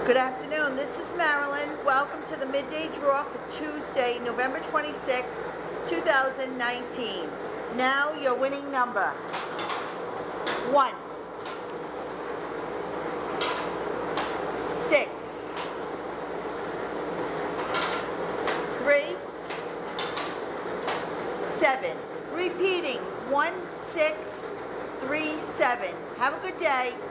Good afternoon, this is Marilyn. Welcome to the midday draw for Tuesday, November 26, 2019. Now your winning number. 1, 6, 3, 7. Repeating, 1, 6, 3, 7. Have a good day.